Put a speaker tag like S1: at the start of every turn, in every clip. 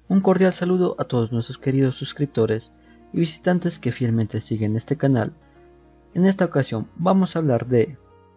S1: Un cordial saludo a todos nuestros queridos suscriptores y visitantes que fielmente siguen este canal. En esta ocasión vamos a hablar de...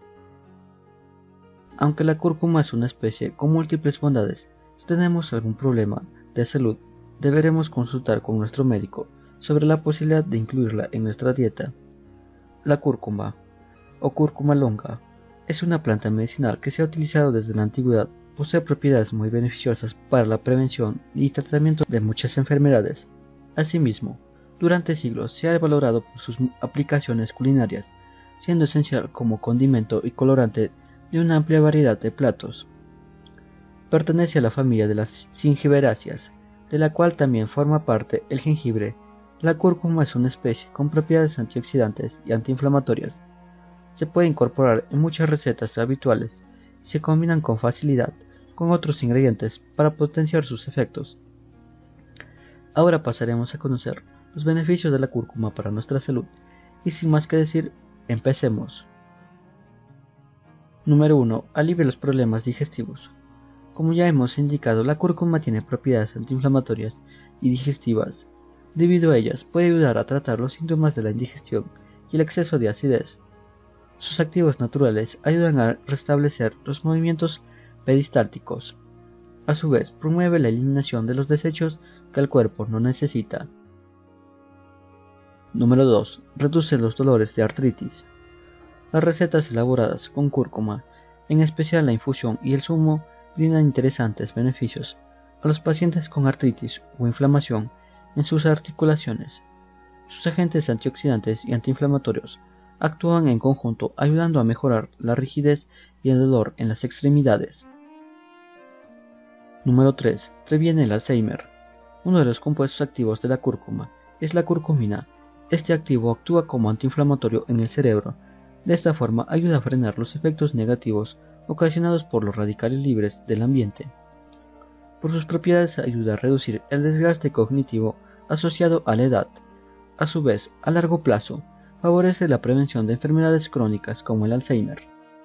S1: Aunque la cúrcuma es una especie con múltiples bondades, si tenemos algún problema de salud, deberemos consultar con nuestro médico sobre la posibilidad de incluirla en nuestra dieta. La cúrcuma, o cúrcuma longa, es una planta medicinal que se ha utilizado desde la antigüedad. Posee propiedades muy beneficiosas para la prevención y tratamiento de muchas enfermedades. Asimismo, durante siglos se ha valorado por sus aplicaciones culinarias, siendo esencial como condimento y colorante de una amplia variedad de platos. Pertenece a la familia de las zingiberáceas, de la cual también forma parte el jengibre. La cúrcuma es una especie con propiedades antioxidantes y antiinflamatorias. Se puede incorporar en muchas recetas habituales y se combinan con facilidad con otros ingredientes para potenciar sus efectos. Ahora pasaremos a conocer los beneficios de la cúrcuma para nuestra salud y sin más que decir, empecemos. Número 1. Alivia los problemas digestivos. Como ya hemos indicado, la cúrcuma tiene propiedades antiinflamatorias y digestivas. Debido a ellas, puede ayudar a tratar los síntomas de la indigestión y el exceso de acidez. Sus activos naturales ayudan a restablecer los movimientos peristálticos. A su vez, promueve la eliminación de los desechos que el cuerpo no necesita. Número 2. Reduce los dolores de artritis. Las recetas elaboradas con cúrcuma, en especial la infusión y el zumo, brindan interesantes beneficios a los pacientes con artritis o inflamación en sus articulaciones. Sus agentes antioxidantes y antiinflamatorios actúan en conjunto ayudando a mejorar la rigidez y el dolor en las extremidades. Número 3. Previene el Alzheimer. Uno de los compuestos activos de la cúrcuma es la curcumina. Este activo actúa como antiinflamatorio en el cerebro. De esta forma ayuda a frenar los efectos negativos ocasionados por los radicales libres del ambiente. Por sus propiedades ayuda a reducir el desgaste cognitivo asociado a la edad. A su vez, a largo plazo, favorece la prevención de enfermedades crónicas como el Alzheimer.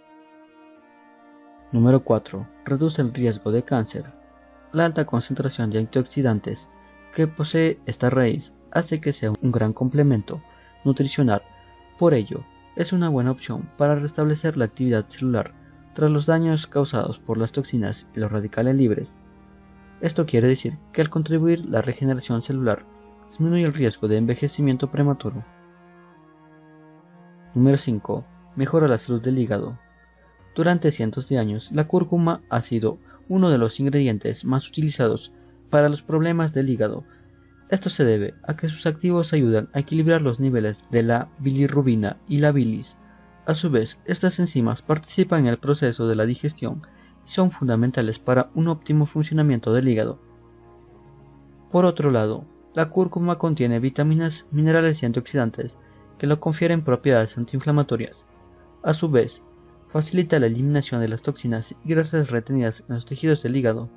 S1: Número 4. Reduce el riesgo de cáncer. La alta concentración de antioxidantes que posee esta raíz hace que sea un gran complemento nutricional. Por ello, es una buena opción para restablecer la actividad celular tras los daños causados por las toxinas y los radicales libres. Esto quiere decir que al contribuir la regeneración celular, disminuye el riesgo de envejecimiento prematuro. Número 5. Mejora la salud del hígado. Durante cientos de años, la cúrcuma ha sido uno de los ingredientes más utilizados para los problemas del hígado. Esto se debe a que sus activos ayudan a equilibrar los niveles de la bilirrubina y la bilis. A su vez, estas enzimas participan en el proceso de la digestión y son fundamentales para un óptimo funcionamiento del hígado. Por otro lado, la cúrcuma contiene vitaminas, minerales y antioxidantes que le confieren propiedades antiinflamatorias. A su vez, facilita la eliminación de las toxinas y grasas retenidas en los tejidos del hígado.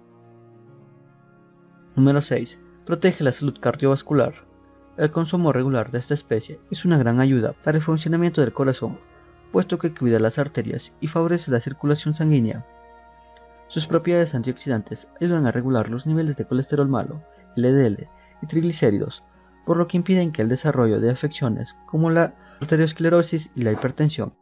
S1: Número 6. Protege la salud cardiovascular. El consumo regular de esta especie es una gran ayuda para el funcionamiento del corazón, puesto que cuida las arterias y favorece la circulación sanguínea. Sus propiedades antioxidantes ayudan a regular los niveles de colesterol malo, LDL y triglicéridos, por lo que impiden que el desarrollo de afecciones como la arteriosclerosis y la hipertensión.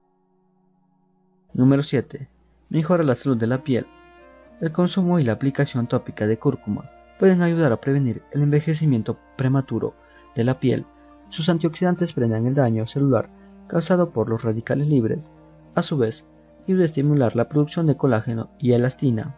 S1: Número 7. Mejora la salud de la piel. El consumo y la aplicación tópica de cúrcuma pueden ayudar a prevenir el envejecimiento prematuro de la piel. Sus antioxidantes frenan el daño celular causado por los radicales libres. A su vez, ayuda a estimular la producción de colágeno y elastina.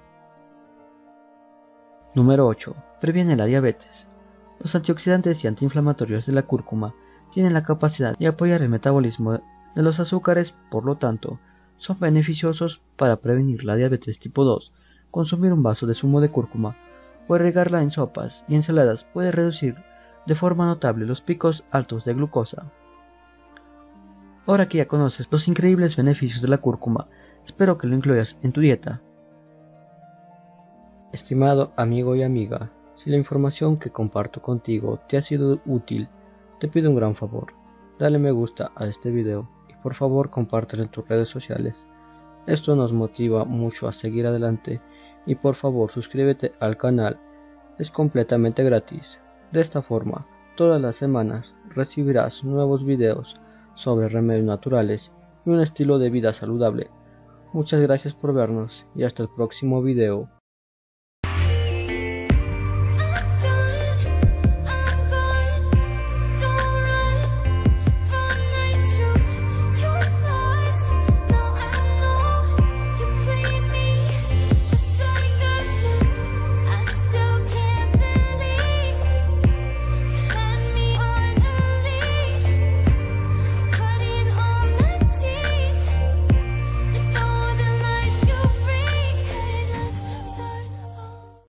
S1: Número 8. Previene la diabetes. Los antioxidantes y antiinflamatorios de la cúrcuma tienen la capacidad de apoyar el metabolismo de los azúcares, por lo tanto, son beneficiosos para prevenir la diabetes tipo 2. Consumir un vaso de zumo de cúrcuma o agregarla en sopas y ensaladas puede reducir de forma notable los picos altos de glucosa. Ahora que ya conoces los increíbles beneficios de la cúrcuma, espero que lo incluyas en tu dieta. Estimado amigo y amiga, si la información que comparto contigo te ha sido útil, te pido un gran favor. Dale me gusta a este video y por favor compártelo en tus redes sociales. Esto nos motiva mucho a seguir adelante y por favor suscríbete al canal es completamente gratis. De esta forma, todas las semanas recibirás nuevos videos sobre remedios naturales y un estilo de vida saludable. Muchas gracias por vernos y hasta el próximo video.